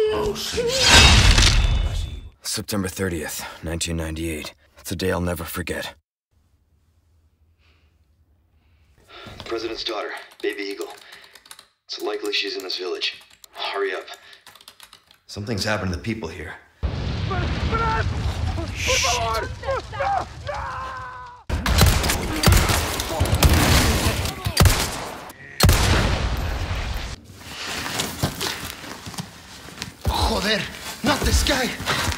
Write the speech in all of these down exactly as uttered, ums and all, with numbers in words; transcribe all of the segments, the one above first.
September thirtieth, nineteen ninety-eight. It's a day I'll never forget. The President's daughter, Baby Eagle. It's likely she's in this village. Hurry up. Something's happened to the people here. Joder, not this guy!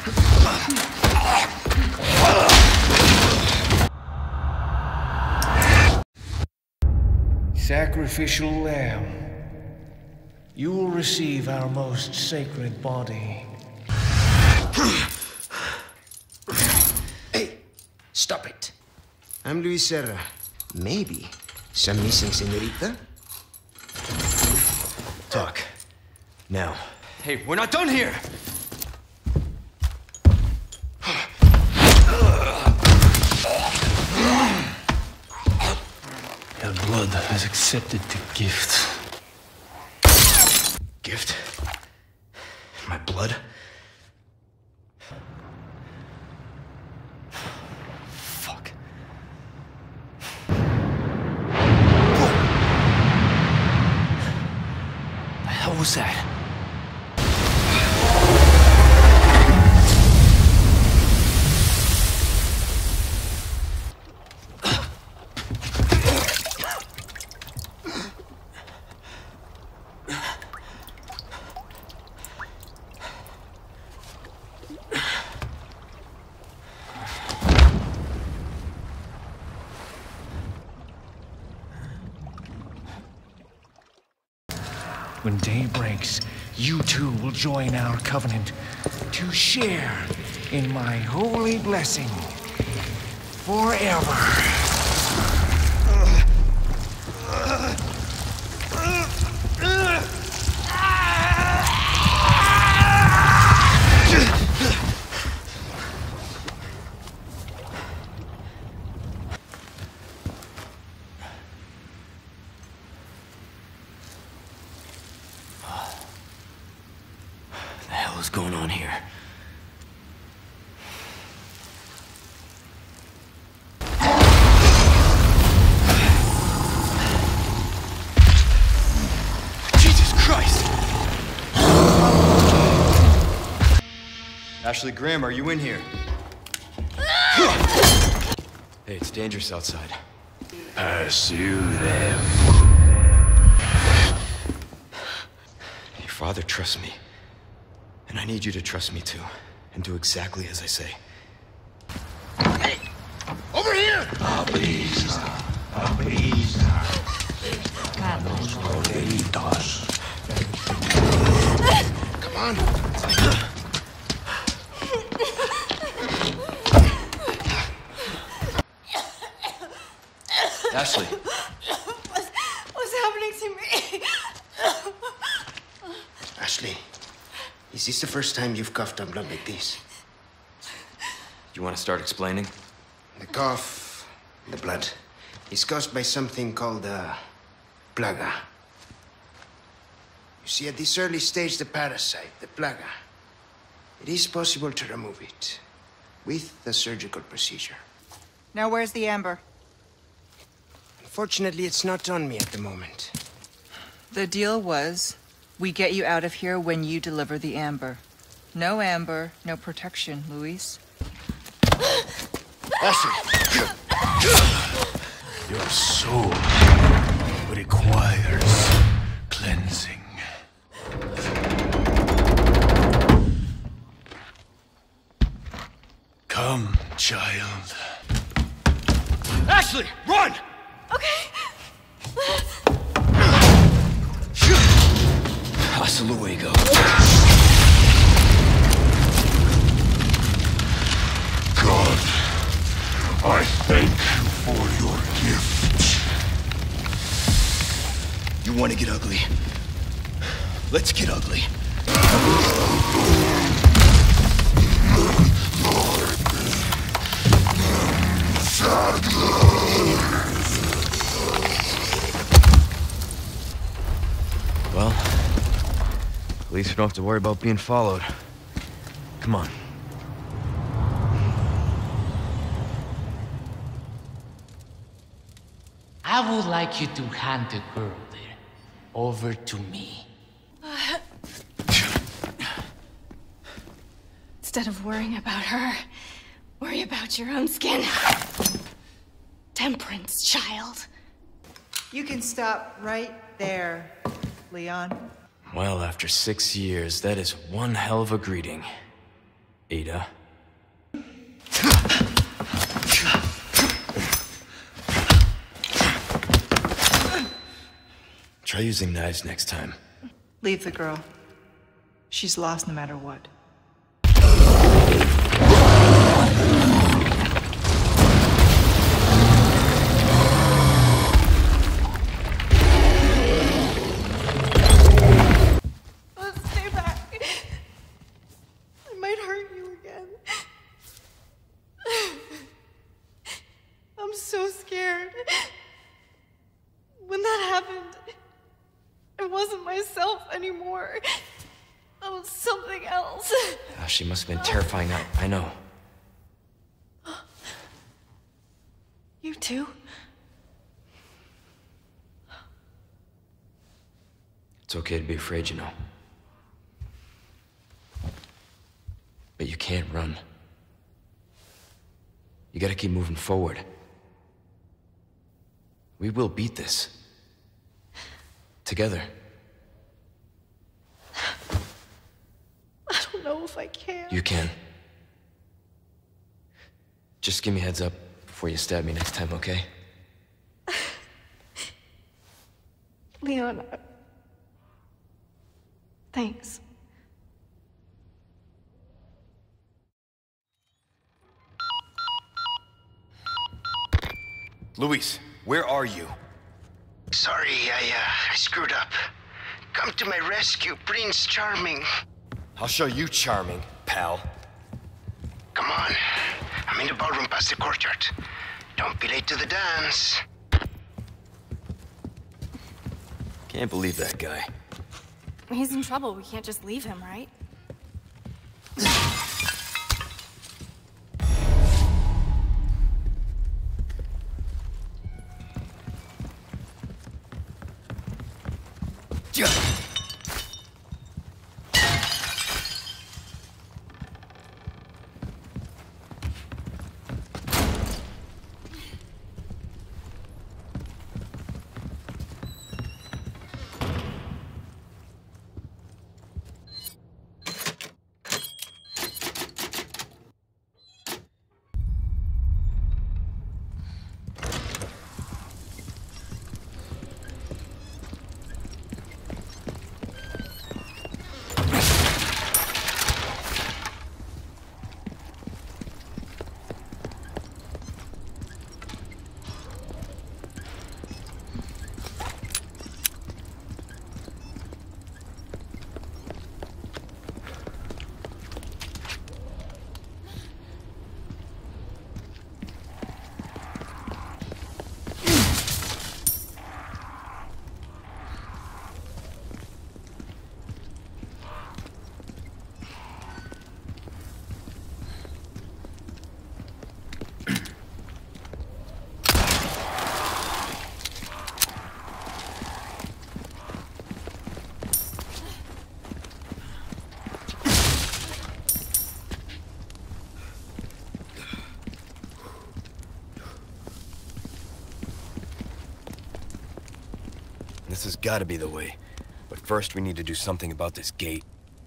Sacrificial lamb, you will receive our most sacred body. Hey, stop it. I'm Luis Serra. Maybe some missing senorita? Talk. Now. Hey, we're not done here! Your blood has accepted the gift. Gift? My blood? Fuck. The hell was that? When day breaks, you too will join our covenant to share in my holy blessing forever. What's going on here? Jesus Christ! Ashley Graham, are you in here? Hey, it's dangerous outside. Pursue them. Your father trusts me. And I need you to trust me too, and do exactly as I say. Hey! Over here! Avisa, avisa. Los corderitos. Come on! Ashley. What's, what's happening to me? Ashley. Is this the first time you've coughed on blood like this? You want to start explaining? The cough, the blood, is caused by something called a plaga. You see, at this early stage, the parasite, the plaga, it is possible to remove it with a surgical procedure. Now where's the amber? Unfortunately, it's not on me at the moment. The deal was, we get you out of here when you deliver the amber. No amber, no protection, Luis. Ashley! Your soul requires cleansing. Come, child. Ashley, run! Okay. Hasta luego. God, I thank you for your gift. You want to get ugly? Let's get ugly. Well, at least we don't have to worry about being followed. Come on. I would like you to hand the girl there over to me. Instead of worrying about her, worry about your own skin. Temperance, child. You can stop right there, Leon. Well, after six years, that is one hell of a greeting, Ada. Try using knives next time. Leave the girl. She's lost no matter what. Let's stay back. I might hurt you again. I'm so scared. When that happened, I wasn't myself anymore. I was something else. Oh, she must have been terrifying. I, I know. You too? It's okay to be afraid, you know. But you can't run. You gotta keep moving forward. We will beat this. Together. I don't know if I can. You can. Just give me a heads up before you stab me next time, okay? Leon, thanks. Luis, where are you? Sorry, I, uh, I screwed up. Come to my rescue, Prince Charming. I'll show you charming, pal. Come on. I'm in the ballroom past the courtyard. Don't be late to the dance. Can't believe that guy. He's in trouble. We can't just leave him, right? This has got to be the way. But first, we need to do something about this gate.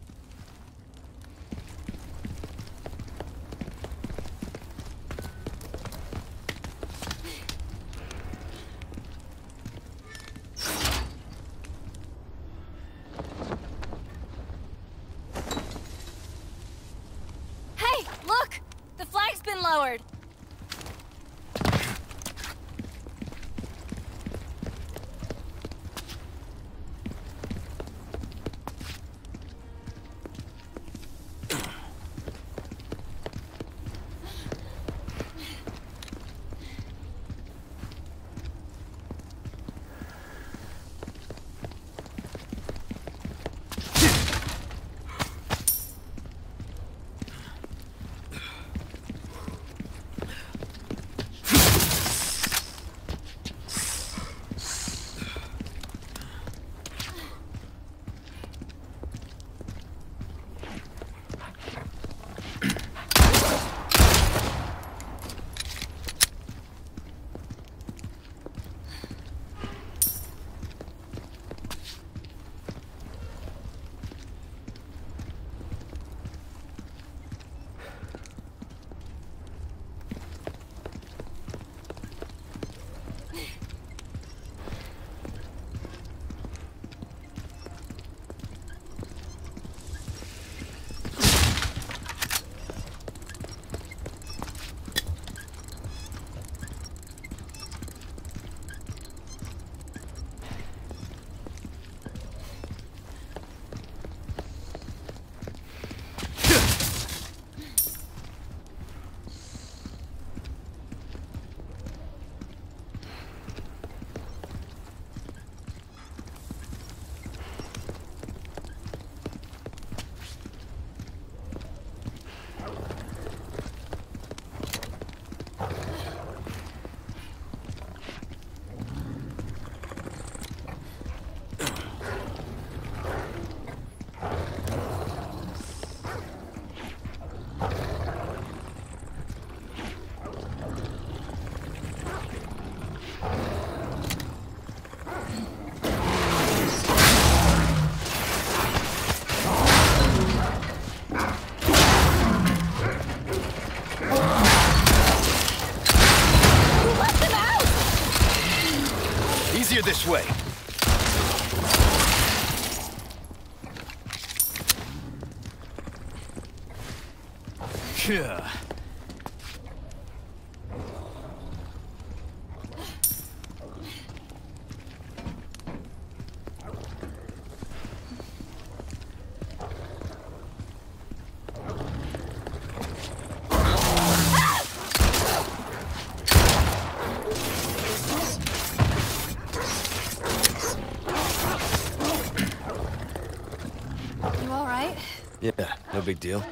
Hey, look! The flag's been lowered. Easier this way. Yeah. You all right? Yeah, no big deal.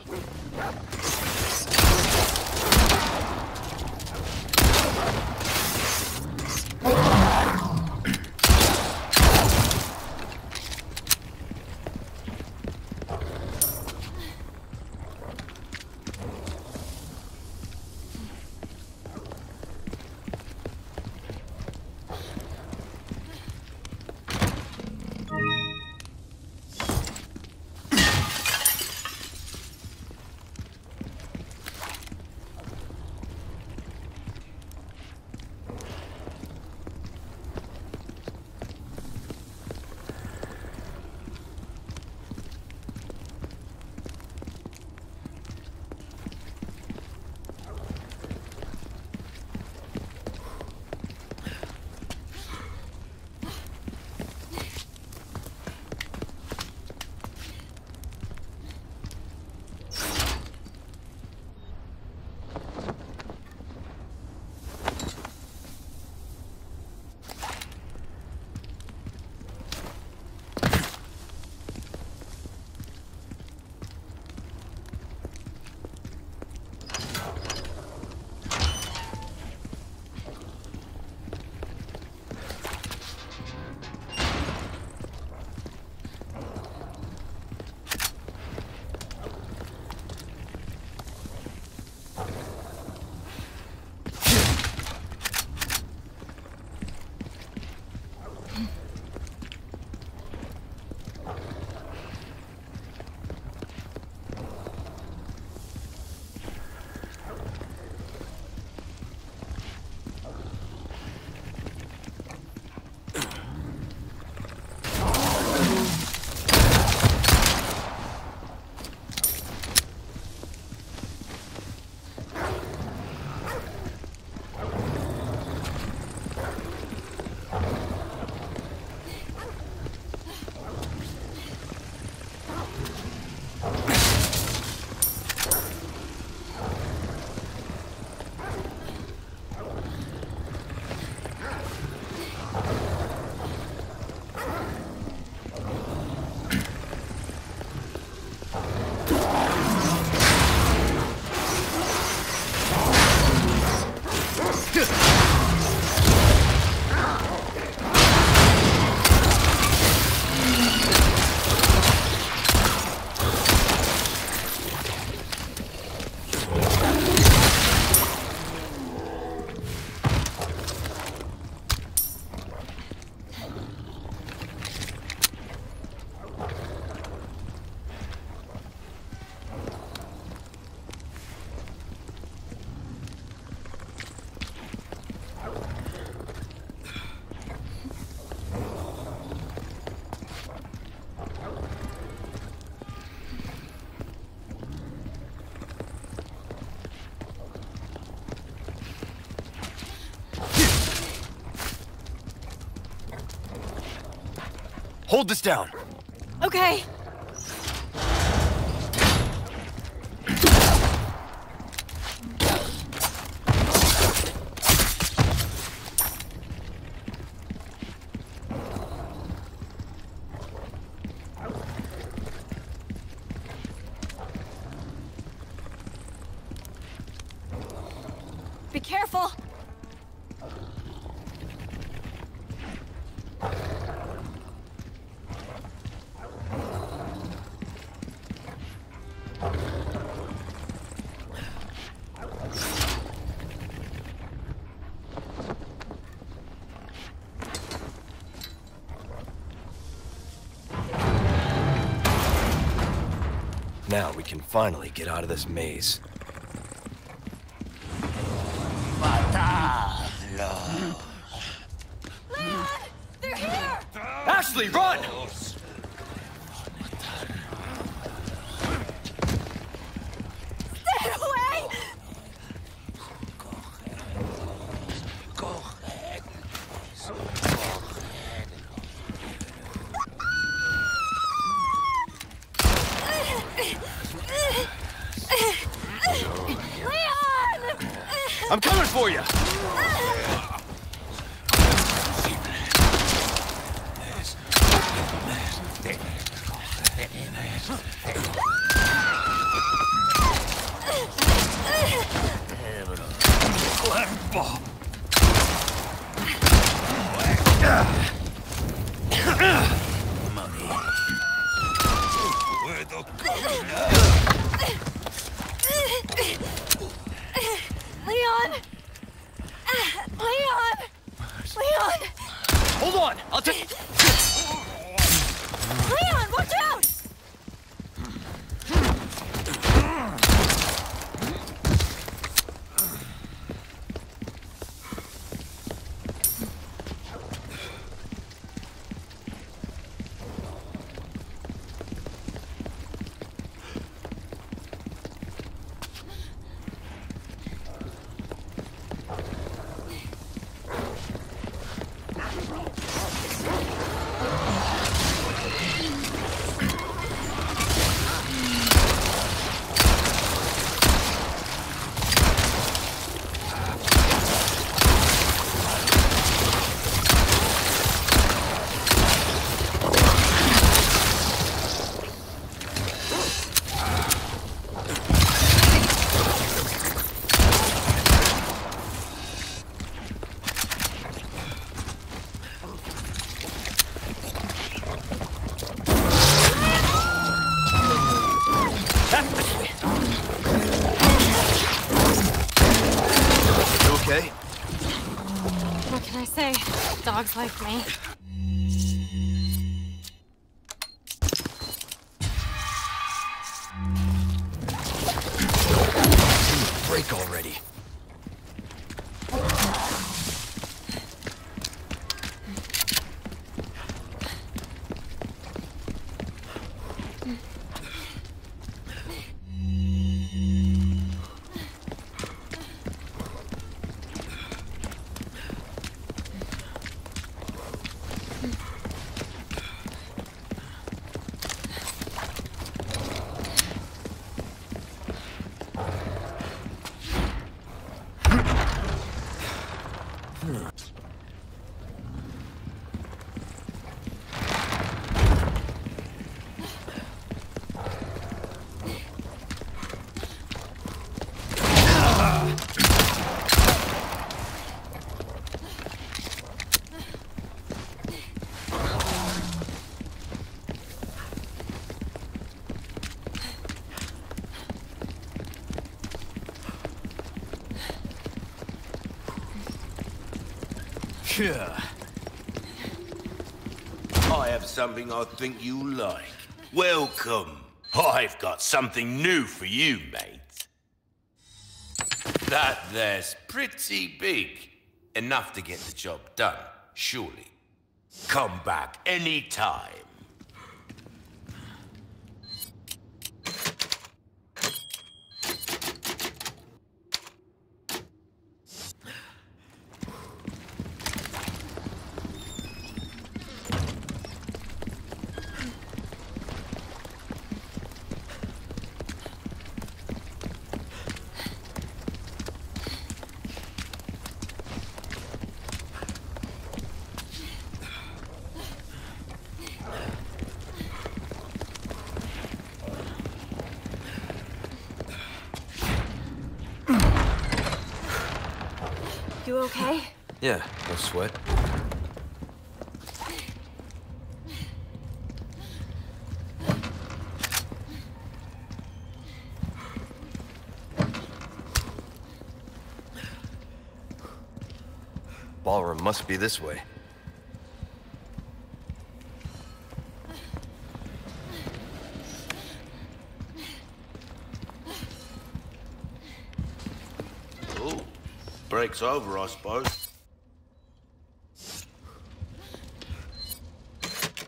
Hold this down. Okay. Be careful. Now we can finally get out of this maze. Matadlo. Leon! Ashley, run! Stay away! Leon! I'm coming for you! Leon! Leon! Leon! Hold on! I'll take... Leon, watch out! What can I say? Dogs like me. Break already. Yeah. I have something I think you like. Welcome. I've got something new for you, mate. That there's pretty big. Enough to get the job done, surely. Come back any time. You okay? Yeah, no sweat. Ballroom must be this way. Oh, break's over, I suppose.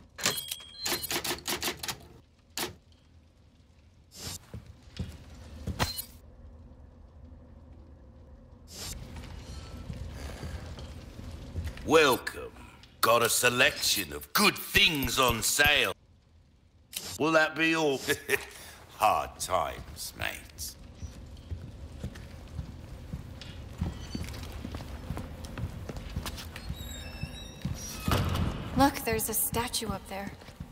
Welcome. Got a selection of good things on sale. Will that be all? Hard times, mate. Look, there's a statue up there.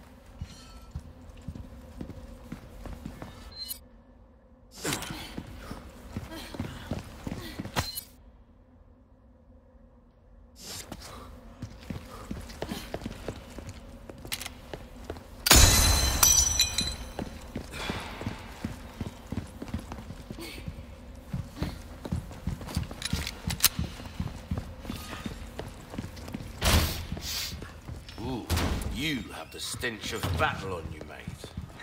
Ooh, you have the stench of battle on you, mate.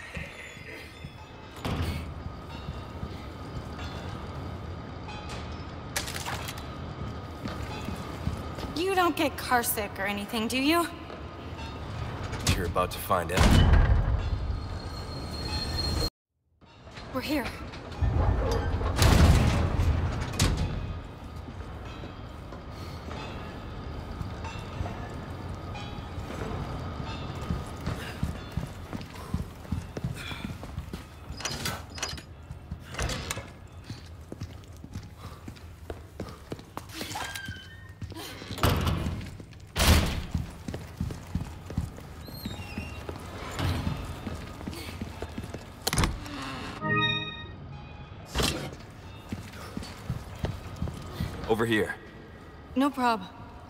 You don't get carsick or anything, do you? You're about to find out. We're here. Over here. No problem.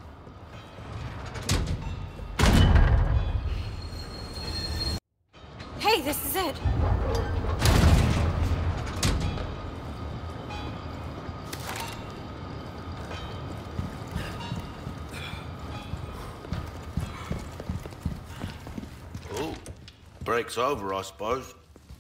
Hey, this is it. Oh, break's over, I suppose.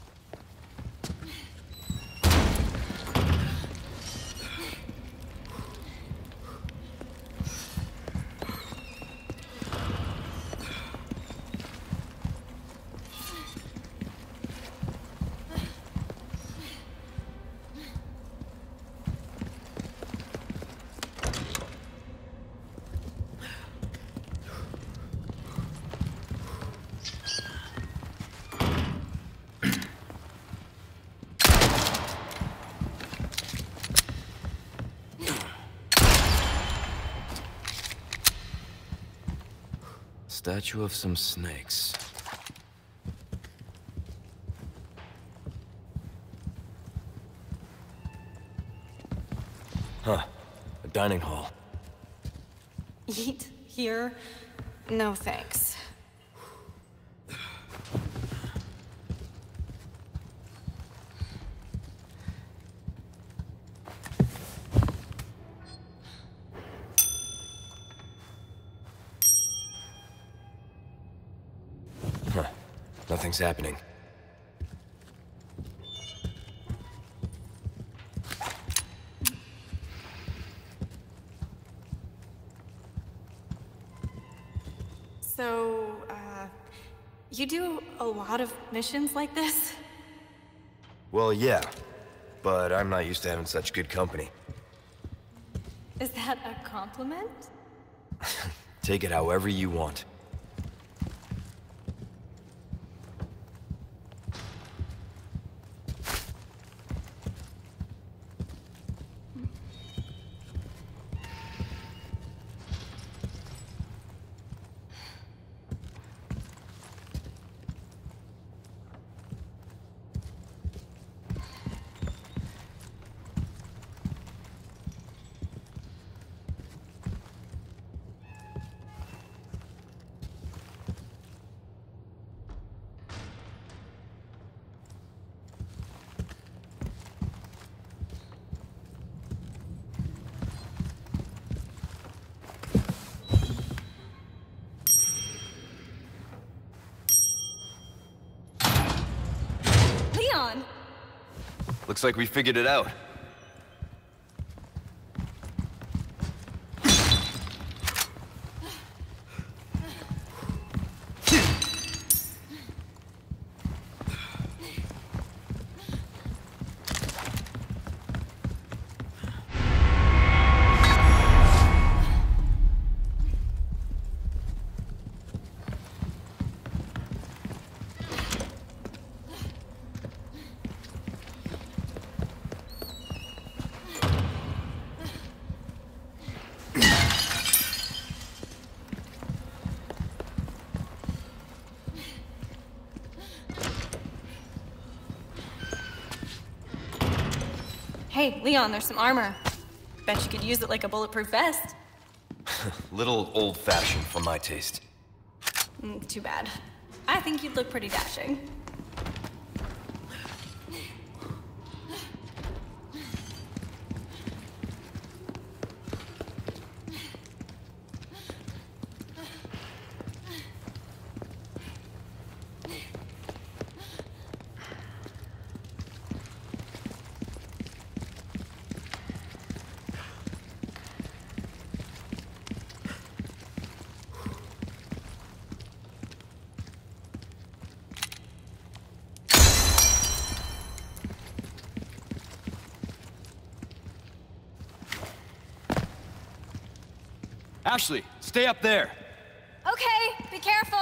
Statue of some snakes. Huh. A dining hall. Eat here? No thanks. Huh. Nothing's happening. So, uh, you do a lot of missions like this? Well, yeah. But I'm not used to having such good company. Is that a compliment? Take it however you want. Leon! Looks like we figured it out. Hey, Leon, there's some armor. Bet you could use it like a bulletproof vest. Little old-fashioned for my taste. Mm, too bad. I think you'd look pretty dashing. Ashley, stay up there. Okay, be careful.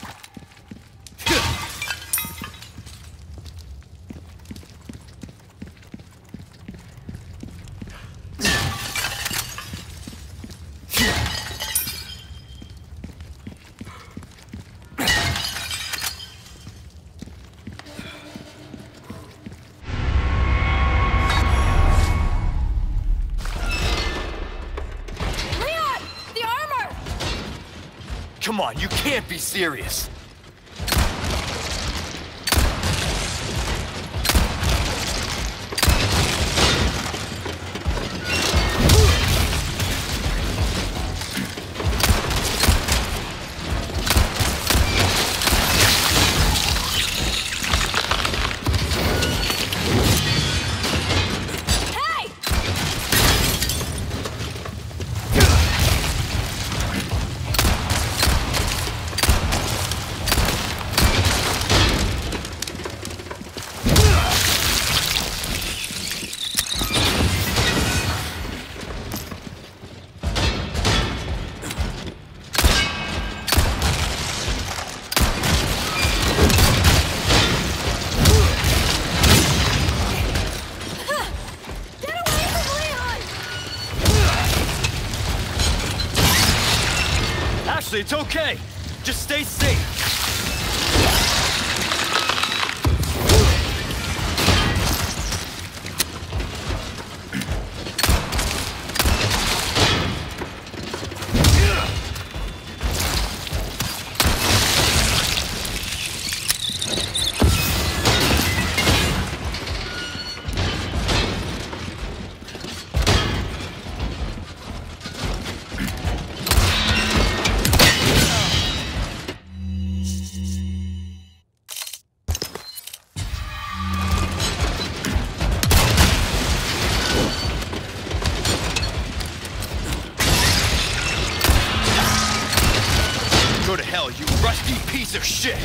Come on, you can't be serious. It's okay. Just stay safe. You rusty piece of shit!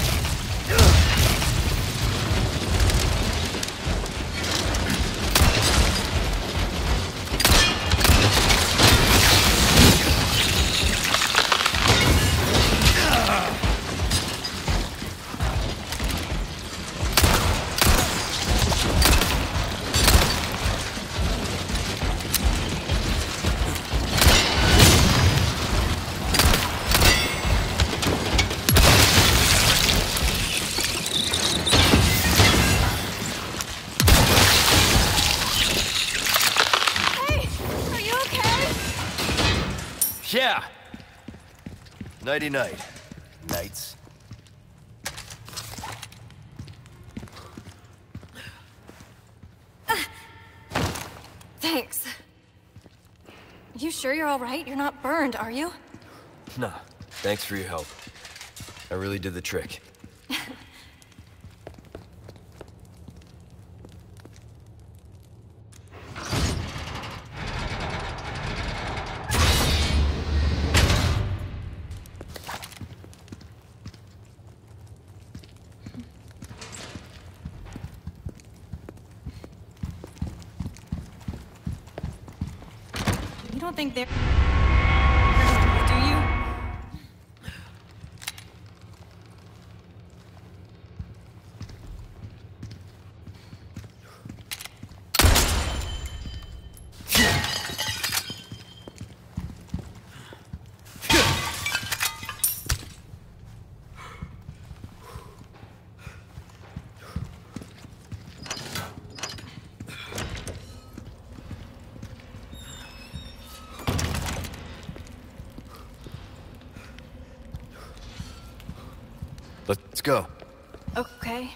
Yeah. Nighty-night. Nights. Uh, thanks. You sure you're all right? You're not burned, are you? Nah. Thanks for your help. I really did the trick. You don't think they're... do you? Let's go. Okay.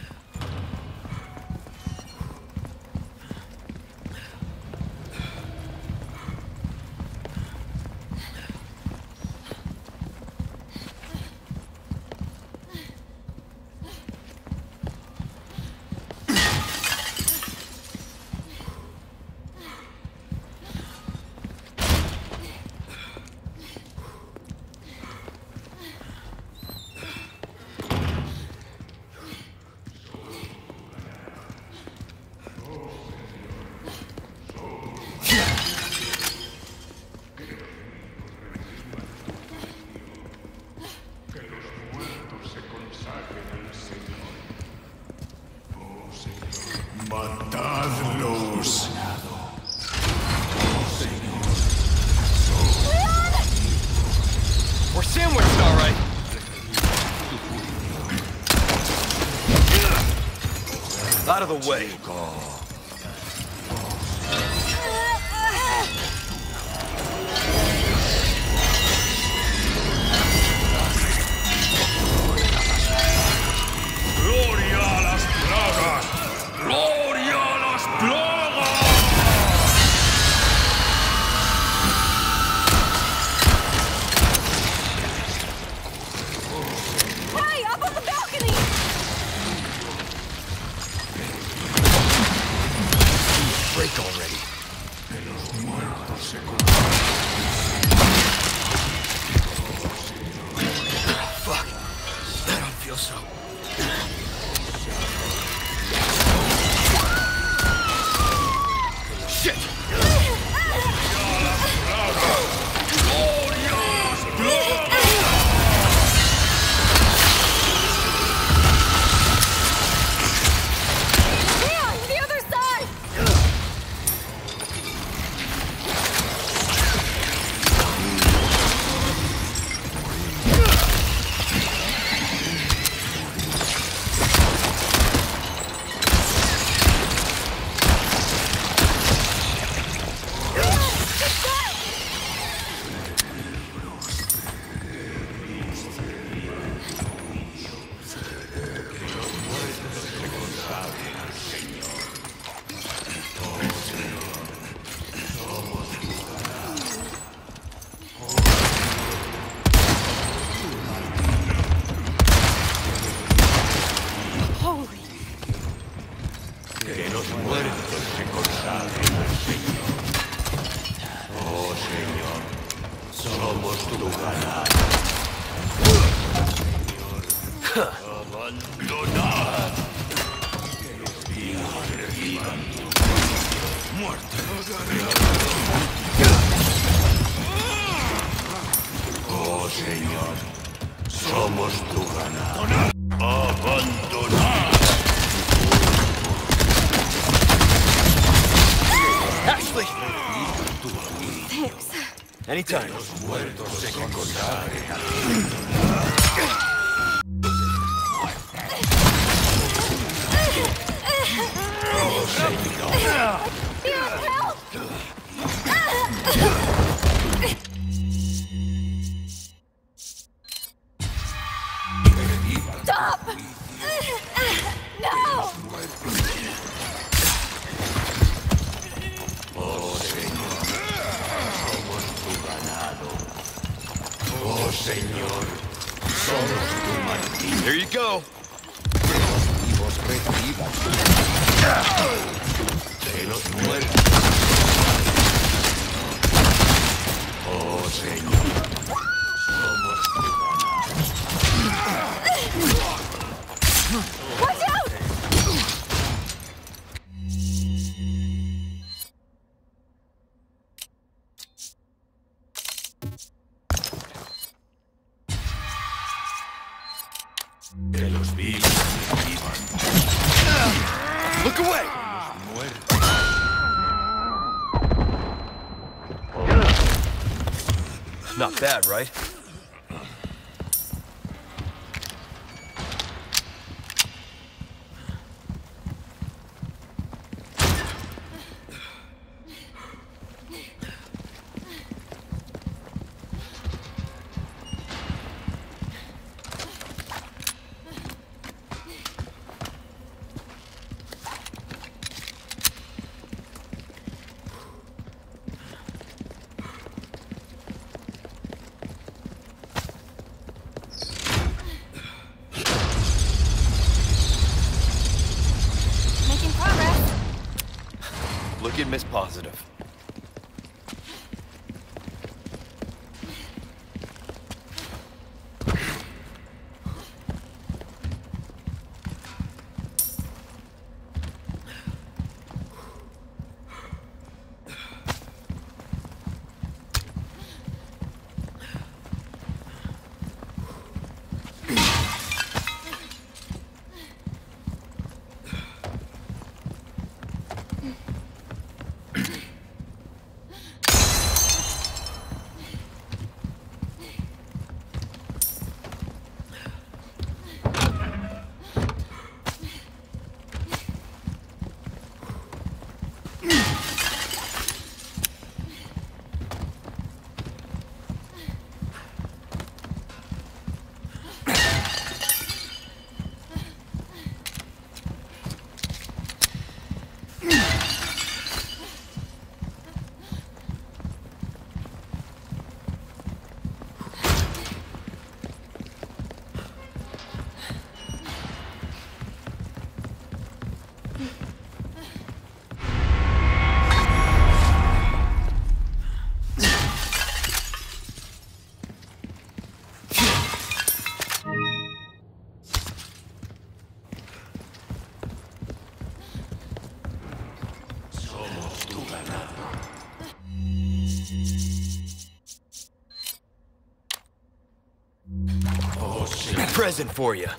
Matadlos. We're sandwiched, all right. Out of the way. Gloria a las plagas. Gloria a las plagas. Hey, up on the balcony! Break already. Fuck. I don't feel so. Shit! Leon, the other side! Holy. Que los muertos se consagren al Señor. Oh Señor, somos tu ganado. Señor, abandonad. Que los vivos revivan. Muertos. Oh Señor, somos tu ganado. Abandonad. Ashley! Thanks. Anytime. Los muertos se consagren al Oh Señor. Leon, help! Stop! No! Oh Señor, somos tu ganado. Oh Señor, somos tu martillo. Here you go. Vivos revivan. De los muertos. Oh Señor, somos tu ganado. Watch out! Que los vivos revivan. Look away! Not bad, right? miss positive. Present for you.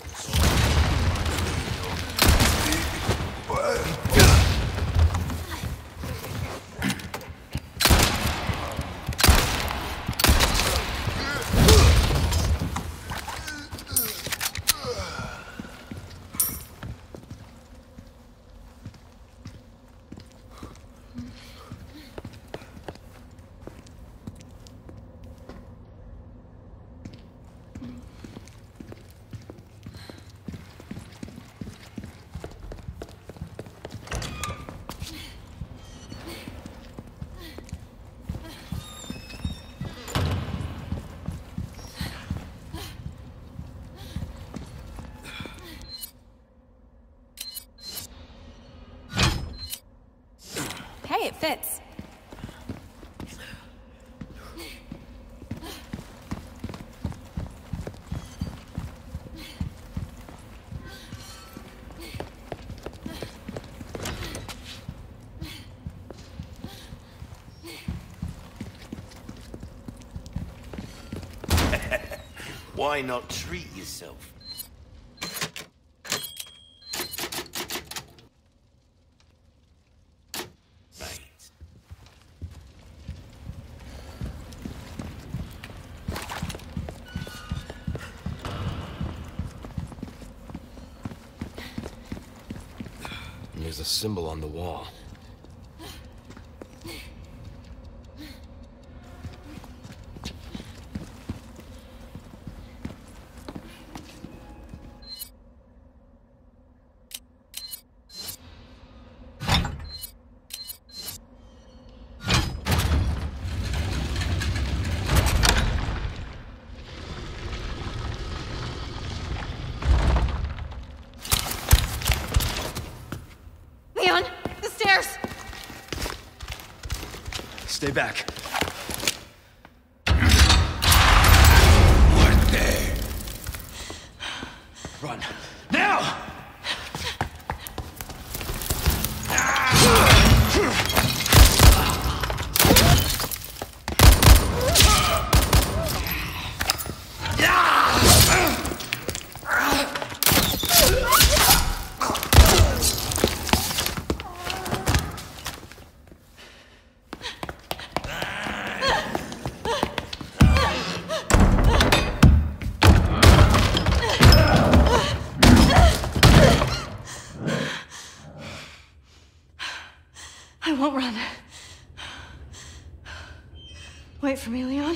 Hey, it fits. Why not treat yourself? There's a symbol on the wall. Leon, the stairs! Stay back. Run. Now! I won't run. Wait for me, Leon.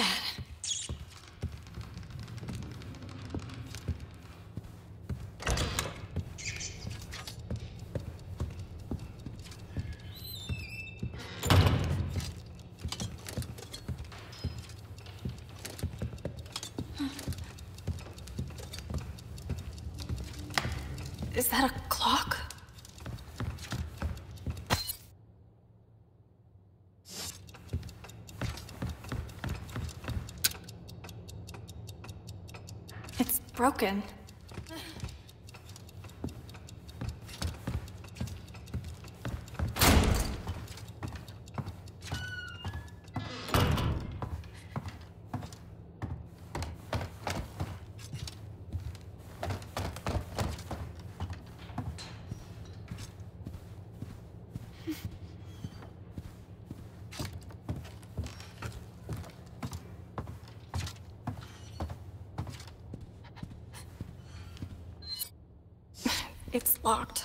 bad. Is that a clock? It's broken. It's locked.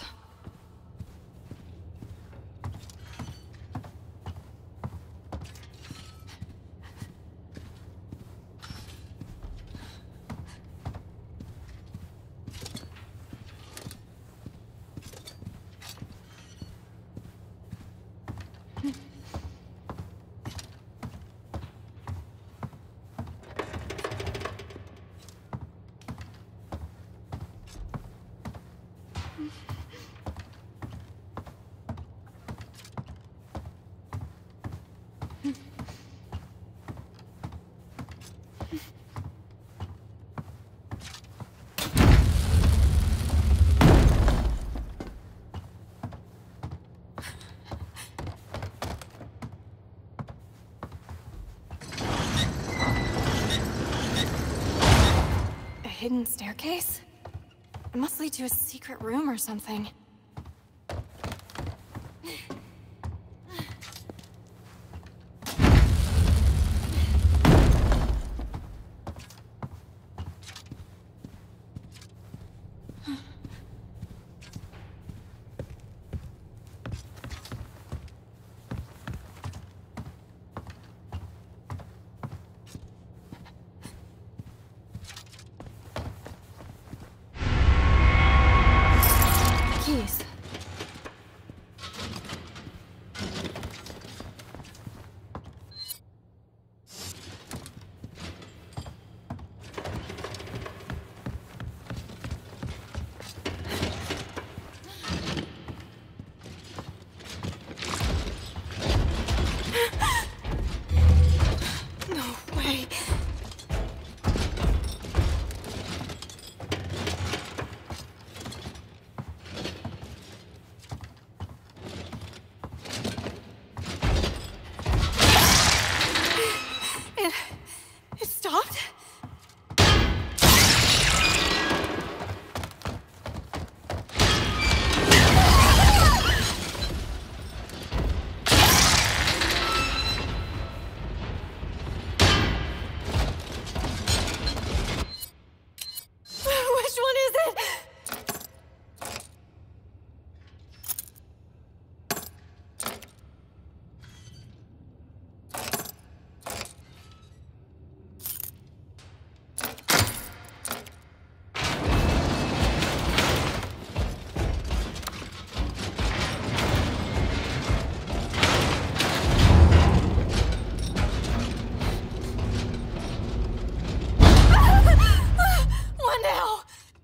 Hidden staircase? It must lead to a secret room or something. Keys. No way. It... it stopped? Which one is it? What now?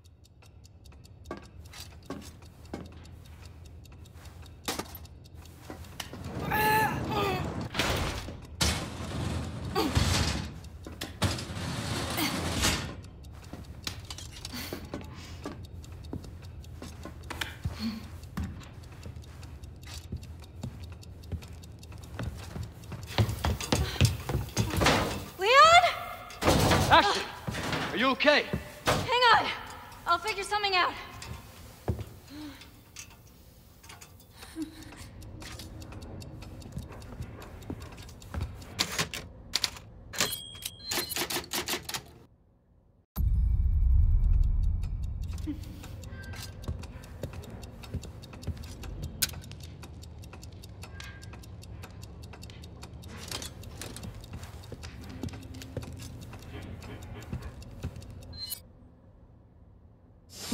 Leon? Ashley, are you okay? Hang on. I'll figure something out.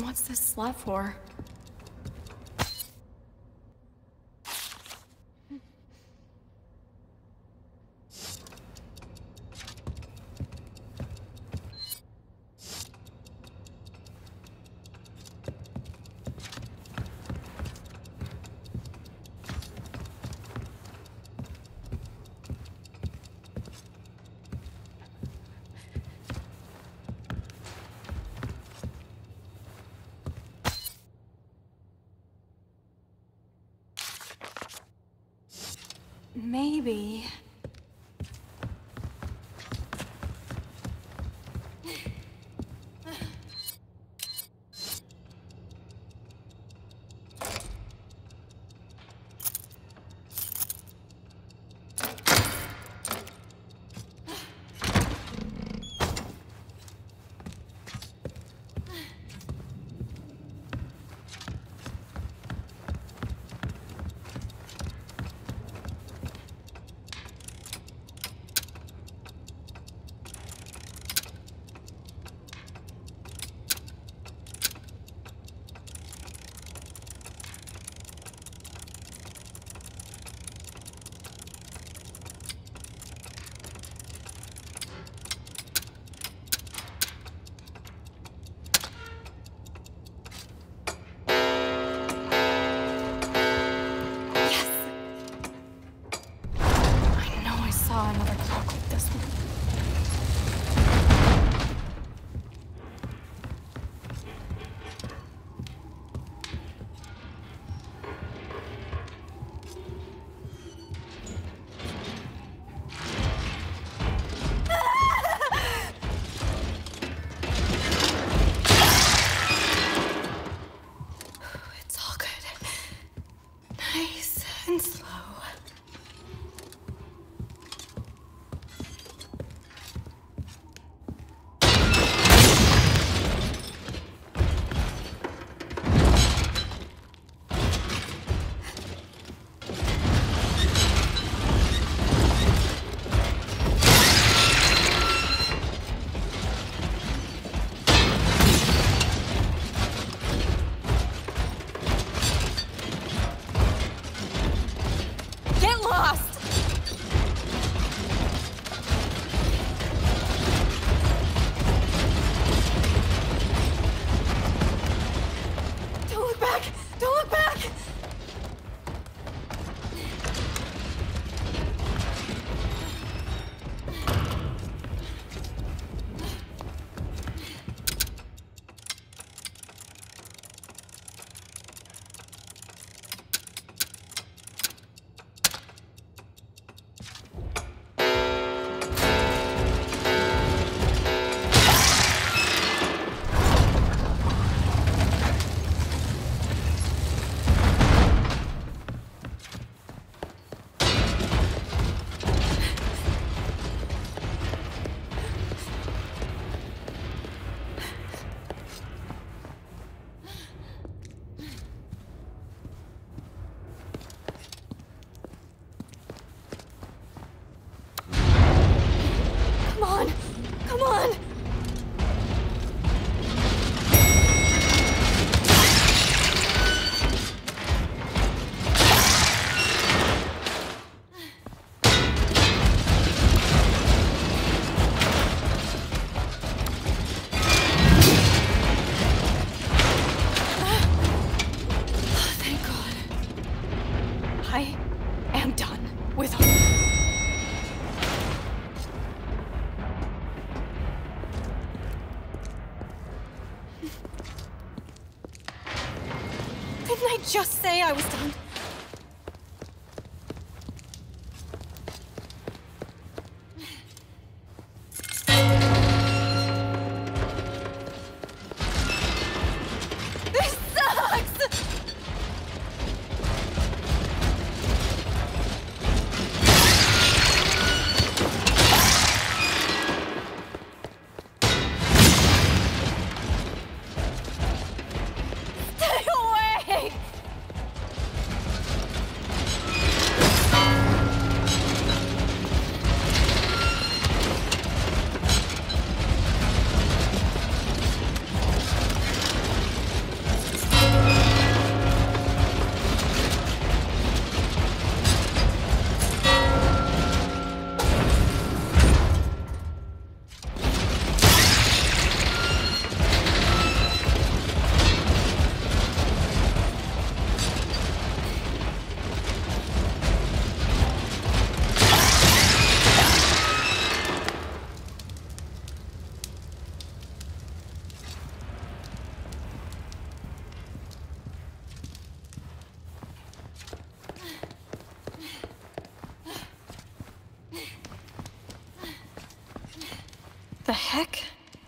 What's this slot for? Maybe. Didn't I just say I was done? This sucks! Stay away! the heck?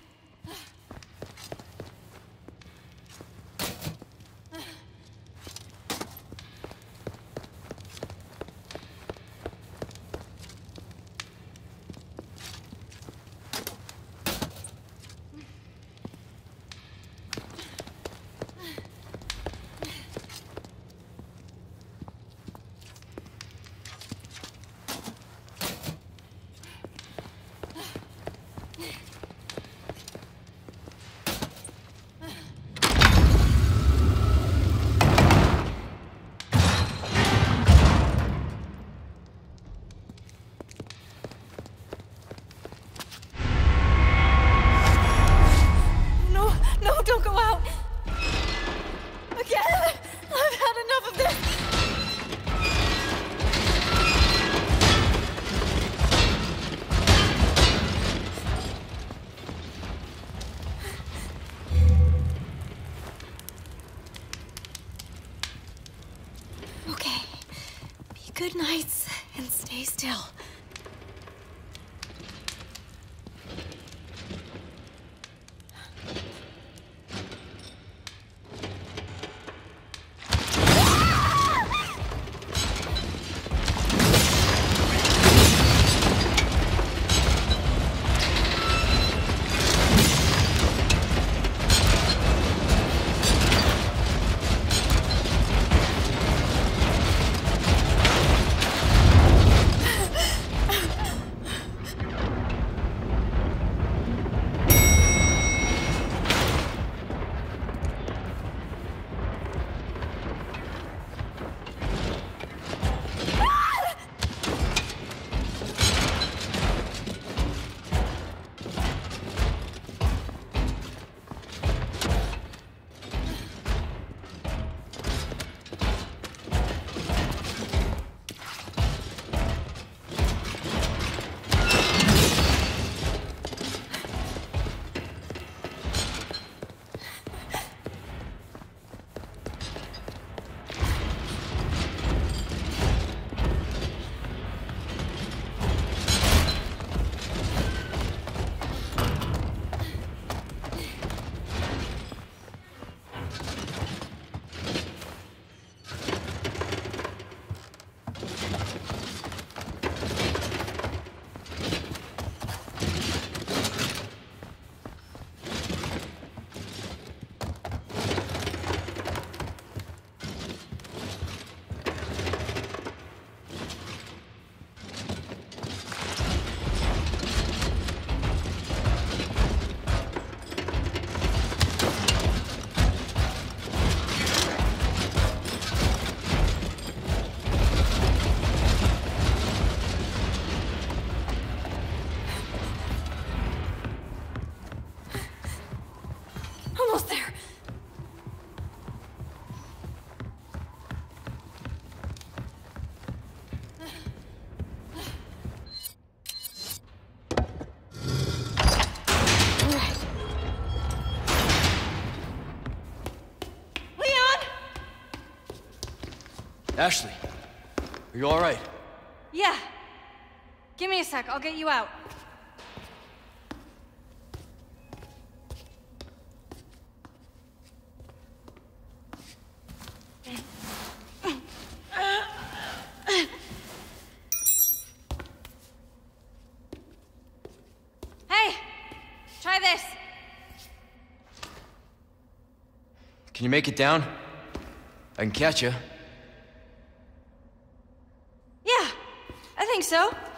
Don't go out! Again! I've had enough of this! Okay. Be good nights and stay still. Almost there. All right. Leon! Ashley, are you all right? Yeah. Give me a sec. I'll get you out. Hey! Try this. Can you make it down? I can catch you. Yeah, I think so.